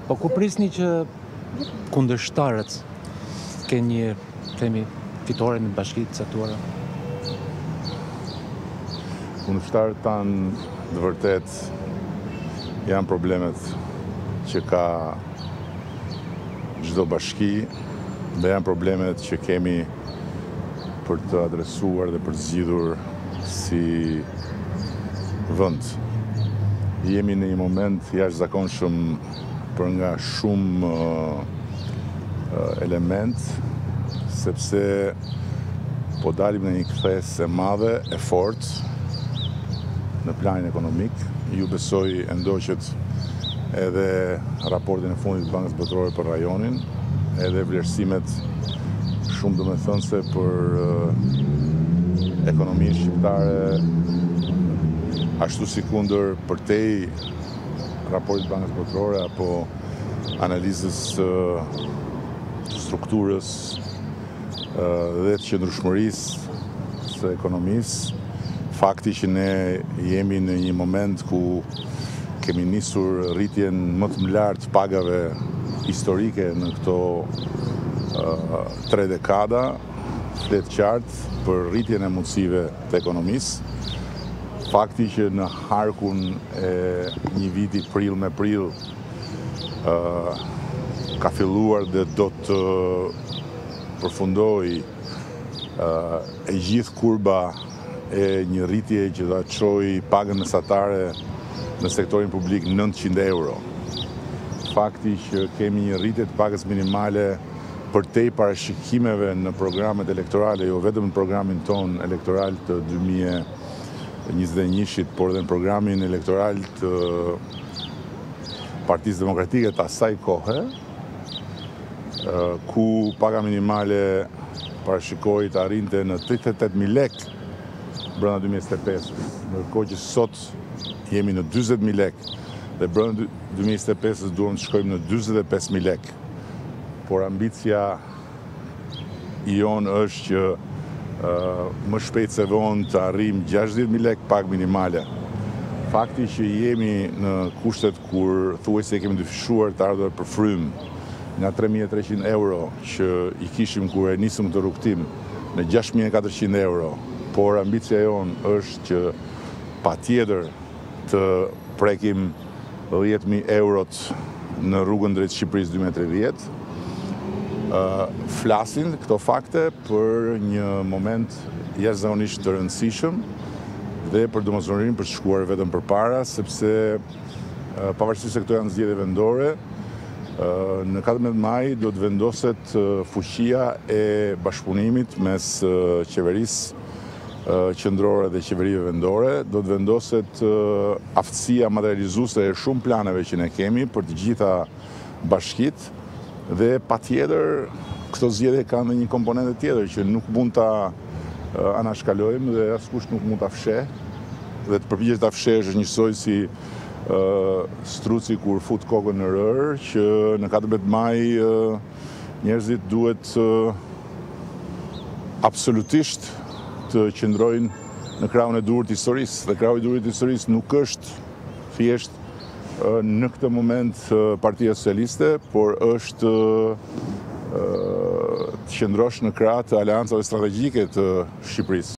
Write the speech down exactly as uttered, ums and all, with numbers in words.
Po ku prisni që kundërshtarët kenë një, themi, fitore në bashkitë të caktuara? Kundërshtarët tanë në vërtet janë problemet që ka çdo bashki dhe janë problemet që kemi për të adresuar dhe për zgjidhur si vend. Jemi në një moment jashtëzakonshëm për nga shumë uh, element, sepse po dalim në një kthes e madhe, e fortë në planin ekonomik. Ju besoj e ndoqët edhe raportin e fundit të Bankës Botërore për rajonin, edhe vlerësimet shumë domethënëse për uh, ekonominë shqiptare, ashtu si kundër përtej raportit të Bankës Botërore apo analizës uh, të strukturës uh, dhe të qëndrueshmërisë së ekonomisë. Fakti që ne jemi në një moment ku kemi nisur rritjen më të lartë pagave historike në këto uh, tre dekada, flet qartë për rritjen e mundësive të ekonomisë. Fakti që në harkun e një viti prill me prill uh, ka filluar dhe do të përfundoj uh, e gjithë kurba e një rritje që do të çojë pagën mesatare në sektorin publik nëntëqind euro. Fakti që kemi një rritje të pagës minimale përtej parashikimeve në programet elektorale, jo vetëm në programin ton elektoral të dy mijë e njëzet e një-shit, por dhe në programin elektoral të Partisë Demokratike të asaj kohe, ku paga minimale parashikoi të arrinte në tridhjet e tetë mijë lekë brenda dy mijë e njëzet e pesës, ndërkohë që sot jemi në dyzet mijë lekë dhe brenda dy mijë e njëzet e pesës duam të shkojmë në dyzet e pesë mijë lekë. Por ambicia jon është që uh, më shpejt se vonë të arrijmë gjashtëdhjetë mijë lekë pagë minimale. Fakti që jemi në kushtet kur thuajse kemi dyfishuar të ardhur për frym nga tre mijë e treqind euro që i kishim kur e nisëm këtë rrugtim në gjashtë mijë e katërqind euro, por ambicia jonë është që patjetër të prekim dhjetë mijë eurot në rrugën drejt Shqipërisë dy mijë e tridhjetë. Uh, flasin këto fakte për një moment jashtëzakonisht të rëndësishëm dhe për domosdoshmërinë për të shkuar vetëm përpara, sepse uh, pavarësisht se këto janë zgjedhje vendore, uh, në katërmbëdhjetë maj do të vendoset uh, fuqia e bashkëpunimit mes uh, qeverisë uh, qendrore dhe qeverive vendore, do të vendoset uh, aftësia materializuese e shumë planeve që ne kemi për të gjitha bashkitë. Dhe patjetër këto zgjedhje kanë një komponentë tjetër që nuk mund ta uh, anashkalojmë dhe askush nuk mund ta fsheh. Dhe të përpiqesh ta fshehësh është njësoj si uh, struci kur fut kokën në rër, që në katërmbëdhjetë maj uh, njerëzit duhet uh, absolutisht të qëndrojnë në krahun e duhur të historisë. Dhe krahu i duhur të historisë nuk është thjesht në këtë moment Partia Socialiste, por është të qëndrosh në krah të aleancave strategjike të Shqipërisë.